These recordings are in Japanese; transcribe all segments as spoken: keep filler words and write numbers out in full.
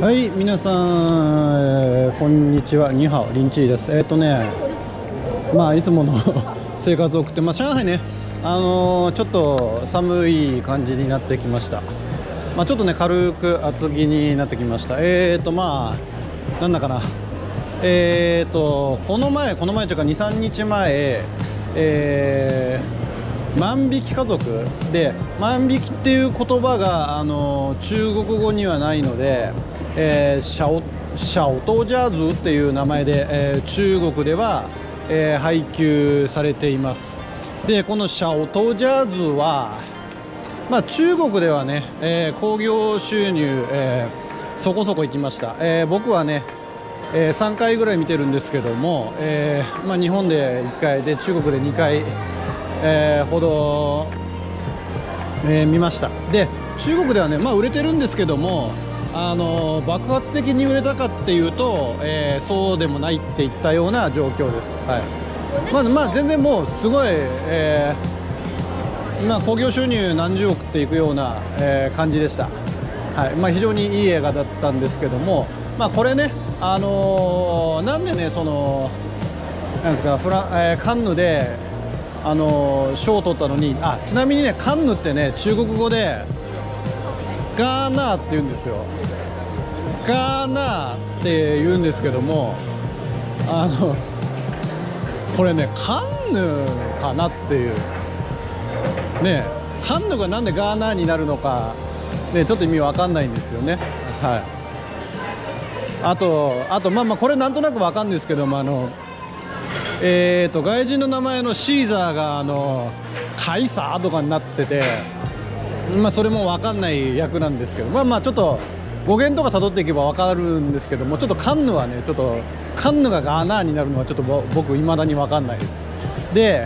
はい、皆さん、えーこんにちは、ニーハオ、リンチーです。えっ、とね、まあ、いつもの生活を送って、まあ、上海ね、あのーちょっと寒い感じになってきました。まあ、ちょっとね、軽く厚着になってきました。えっ、と、まあ、なんだかな、えっ、と、この前、この前というか、に、さんにちまえ、えー万引き家族で、万引きっていう言葉があの中国語にはないので、えー、シャオシャオトジャーズっていう名前で、えー中国では、えー配給されています。でこのシャオトジャーズは、まあ、中国ではね、えー興行収入、えーそこそこいきました。えー僕はね、えーさんかいぐらい見てるんですけども、えーまあ、日本でいっかいで中国でにかい、えーほど、えー見ました。で中国ではね、まあ、売れてるんですけども、あのー爆発的に売れたかっていうと、えーそうでもないっていったような状況です。はい、まずまあ全然もうすごい、えーまあ、興行収入何十億っていくような、えー感じでした。はいまあ、非常にいい映画だったんですけども、まあ、これね、あのーなんでねそのなんですかフラ、えーカンヌであの賞を取ったのに、あちなみにねカンヌってね中国語でガーナーって言うんですよ。ガーナーって言うんですけども、あのこれねカンヌかなっていうね、カンヌがなんでガーナーになるのか、ね、ちょっと意味わかんないんですよね。はい、あとあとまあまあこれなんとなくわかんないですけども、あのえー、と外人の名前のシーザーがあのカイサーとかになってて、まあ、それも分かんない役なんですけど、まあまあちょっと語源とか辿っていけば分かるんですけども、ちょっとカンヌはねちょっとカンヌがガーナーになるのはちょっと僕いまだに分かんないです。で、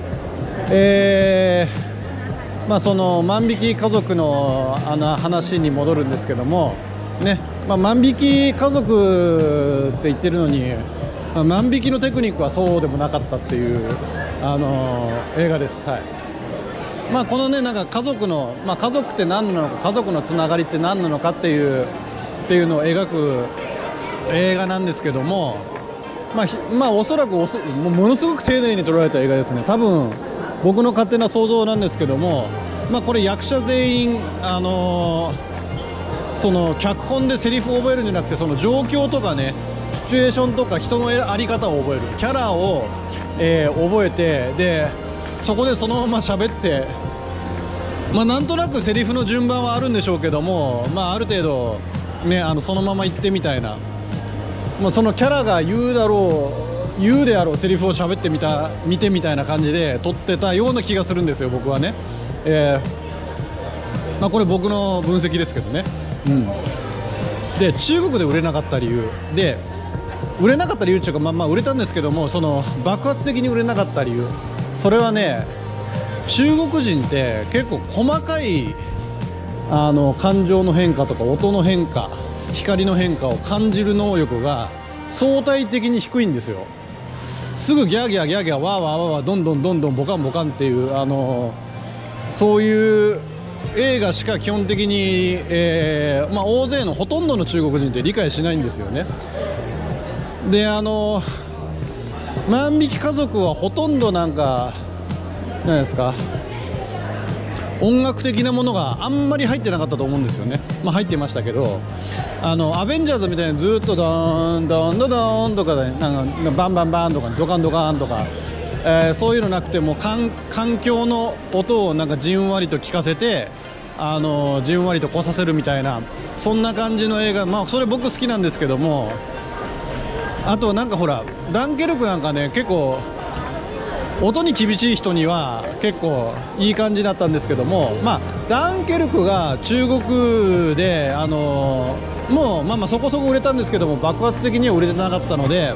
えーまあ、その万引き家族のあの話に戻るんですけどもね、まあ、万引き家族って言ってるのに、まあ、万引きのテクニックはそうでもなかったっていう、あのー映画です。はいまあ、このねなんか家族の、まあ、家族って何なのか、家族のつながりって何なのかっていうっていうのを描く映画なんですけども、まあ、ひまあおそらくおそもうものすごく丁寧に撮られた映画ですね。多分僕の勝手な想像なんですけども、まあ、これ役者全員、あのーその脚本でセリフを覚えるんじゃなくて、その状況とかねシチュエーションとか人の在り方を覚える、キャラを、えー覚えて、でそこでそのまま喋って、まあ、なんとなくセリフの順番はあるんでしょうけども、まあ、ある程度、ね、あのそのまま言ってみたいな、まあ、そのキャラが言うだろう言うであろうセリフを喋ってみた見てみたいな感じで撮ってたような気がするんですよ、僕はね。えーまあ、これ僕の分析ですけどね。うん、で中国で売れなかった理由で、売れなかった理由っていうか、まあ、まあ売れたんですけども、その爆発的に売れなかった理由、それはね、中国人って結構細かいあの感情の変化とか音の変化、光の変化を感じる能力が相対的に低いんですよ。すぐギャーギャーギャーギャーワーワーワーワーどんどんどんどんボカンボカンっていう、あのそういう映画しか基本的に、えーまあ、大勢のほとんどの中国人って理解しないんですよね。であの万引き家族はほとんどなんか何ですか、音楽的なものがあんまり入ってなかったと思うんですよね。まあ入ってましたけど、あのアベンジャーズみたいにずっとドーンドーンドドーンとかでなんかバンバンバンとかドカンドカンとか、えーそういうのなくても環環境の音をなんかじんわりと聞かせて、あのじんわりとこさせるみたいな、そんな感じの映画、まあそれ僕好きなんですけども、あとなんかほらダンケルクなんかね結構音に厳しい人には結構いい感じだったんですけども、まあ、ダンケルクが中国で、あのもうまあまあそこそこ売れたんですけども、爆発的には売れてなかったので、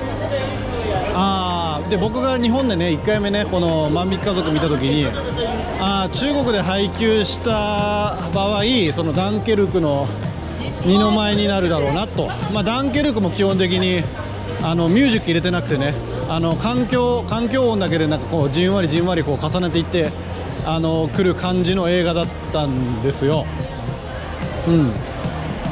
あーで僕が日本でねいっかいめねこの万引き家族見た時に、あー中国で配給した場合そのダンケルクの二の舞になるだろうなと。まあ、ダンケルクも基本的にあのミュージック入れてなくてね、あの環境環境音だけでなんかこうじんわりじんわりこう重ねていってあの来る感じの映画だったんですよ。うん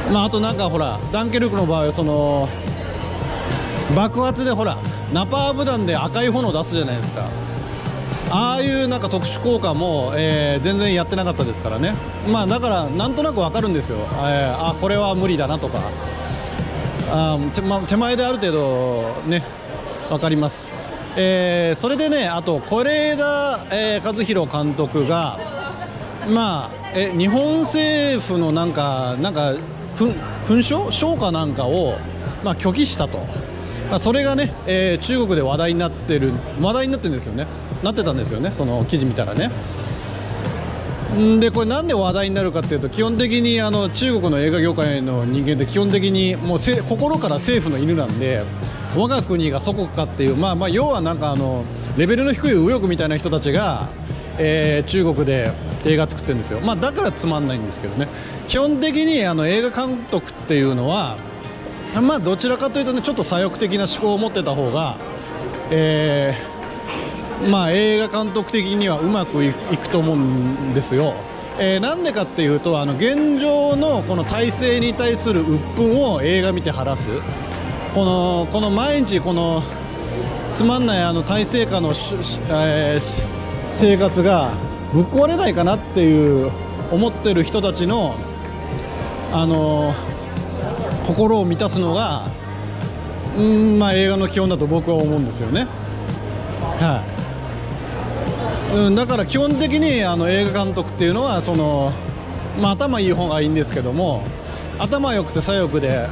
まあ、あとなんかほらダンケルクの場合はその爆発でほらナパーム弾で赤い炎を出すじゃないですか。ああいうなんか特殊効果も、えー、全然やってなかったですからね。まあだからなんとなくわかるんですよ、えー、あこれは無理だなとか、あ手、ま、手前である程度ね分かります。えー、それでね、あと是枝、えー、和弘監督がまあえ日本政府のなんかなんか勲章賞かなんかを、まあ、拒否したと、まあ、それがね、えー、中国で話題になってる話題になってるんですよねなってたんですよね、その記事見たらね。でこれなんで話題になるかっていうと、基本的にあの中国の映画業界の人間って基本的にもうせ心から政府の犬なんで、我が国が祖国かっていう、まあまあ要はなんかあのレベルの低い右翼みたいな人たちが、えー、中国で映画作ってるんですよ。まあだからつまんないんですけどね。基本的にあの映画監督っていうのはまあどちらかというとね、ちょっと左翼的な思考を持ってた方が、えーまあ、映画監督的にはうまくいくと思うんですよ。えー、なんでかっていうと、あの現状のこの体制に対する鬱憤を映画見て晴らす、このこの毎日このつまんないあの体制下の、えー、生活がぶっ壊れないかなっていう思ってる人たちの、あのー、心を満たすのが、うんまあ、映画の基本だと僕は思うんですよね。はいうん、だから基本的にあの映画監督っていうのはその、まあ、頭いい方がいいんですけども、頭良くて左翼で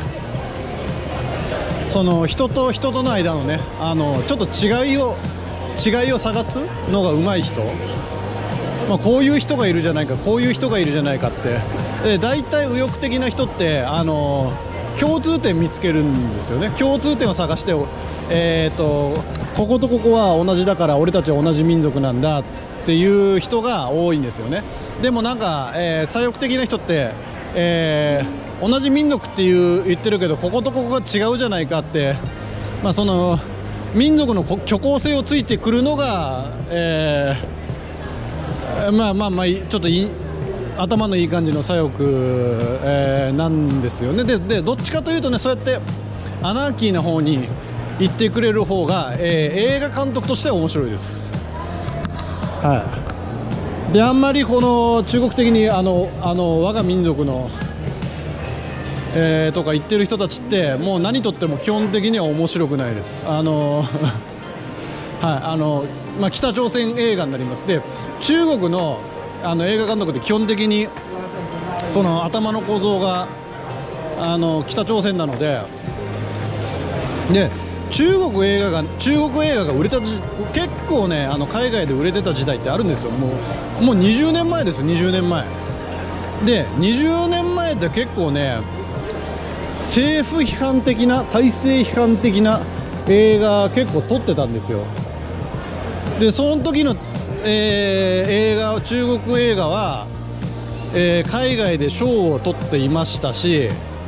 その人と人との間のね、あのちょっと違いを違いを探すのが上手い人、まあ、こういう人がいるじゃないかこういう人がいるじゃないかって、で大体右翼的な人ってあの共通点見つけるんですよね。共通点を探して、えーとこことここは同じだから俺たちは同じ民族なんだっていう人が多いんですよね。でもなんか、えー、左翼的な人って、えー、同じ民族っていう言ってるけどこことここが違うじゃないかって、まあ、その民族の虚構性をついてくるのが、えー、まあまあまあちょっとい頭のいい感じの左翼、えー、なんですよね。ででどっちかというとね、そうやってアナーキーな方に言ってくれる方が、えー、映画監督としては面白いです。はい、であんまりこの中国的にあのあの我が民族の、えー、とか言ってる人たちってもう何とっても基本的には面白くないです。あのはいあのまあ、北朝鮮映画になります。で中国のあの映画監督って基本的にその頭の構造があの北朝鮮なので、で中国映画が中国映画が売れた時結構ね、あの海外で売れてた時代ってあるんですよ。もうもうにじゅうねんまえですよ。にじゅうねんまえでにじゅうねんまえって結構ね、政府批判的な体制批判的な映画結構撮ってたんですよ。でその時の、えー、映画中国映画は、えー、海外で賞を取っていましたし、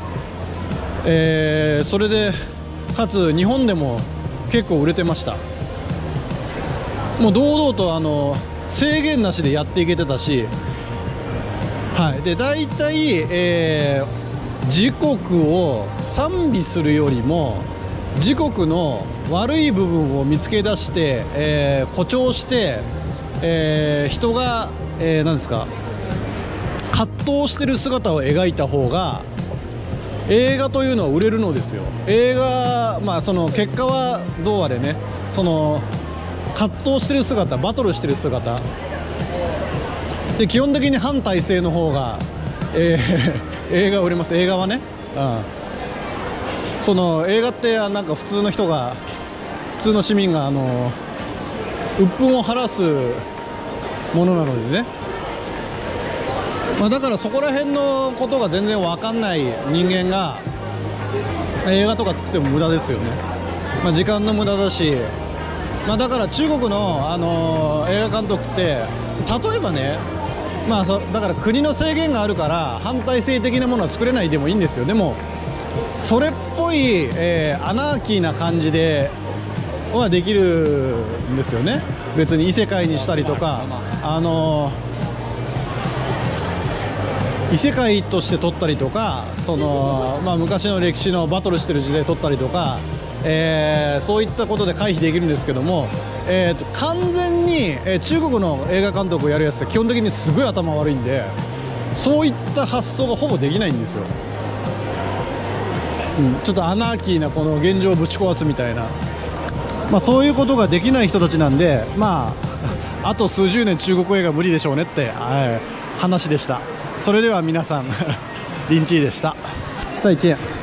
えー、それでかつ日本でも結構売れてました。もう堂々とあの制限なしでやっていけてたし、はい、で大体、えー、自国を賛美するよりも自国の悪い部分を見つけ出して、えー、誇張して、えー、人が、えー、何ですか葛藤してる姿を描いた方が映画というのは売れるのですよ。映画、まあその結果はどうあれね、その葛藤してる姿、バトルしてる姿で基本的に反体制の方が、えー、映画売れます。映画はね、うん、その映画ってなんか普通の人が普通の市民があの鬱憤を晴らすものなのでね、まあ、だからそこら辺のことが全然分かんない人間が映画とか作っても無駄ですよね。まあ、時間の無駄だし、まあ、だから中国の、あのー、映画監督って例えばね、まあ、そだから国の制限があるから反体制的なものは作れないでもいいんですよ。でもそれっぽい、えー、アナーキーな感じではできるんですよね。別に異世界にしたりとか、あのー異世界として撮ったりとか、その、まあ、昔の歴史のバトルしてる時代撮ったりとか、えー、そういったことで回避できるんですけども、えー、と完全に、えー、中国の映画監督をやるやつって基本的にすごい頭悪いんで、そういった発想がほぼできないんですよ。うん、ちょっとアナーキーなこの現状をぶち壊すみたいな、まあ、そういうことができない人たちなんで、まあ、あと数十年中国映画無理でしょうねって、はい、話でした。それでは皆さんリンチーでした。再见。